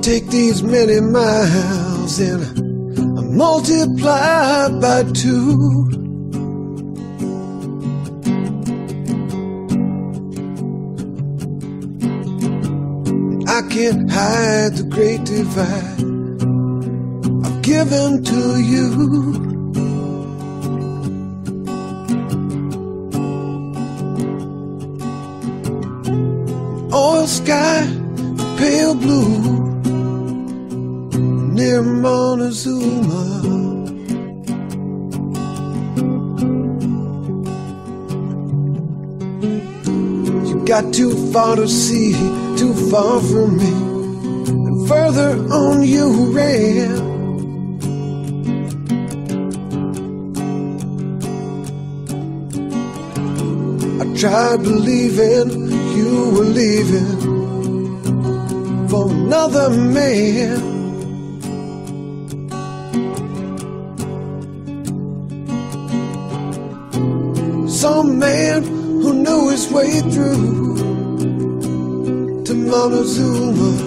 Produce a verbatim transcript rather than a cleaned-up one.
take these many miles and I multiply by two. I can't hide the great divide I've given to you. Oil sky, pale blue, near Montezuma. You got too far to see, too far from me, and further on you ran. I tried believing you were leaving for another man. Some man who knew his way through to Montezuma.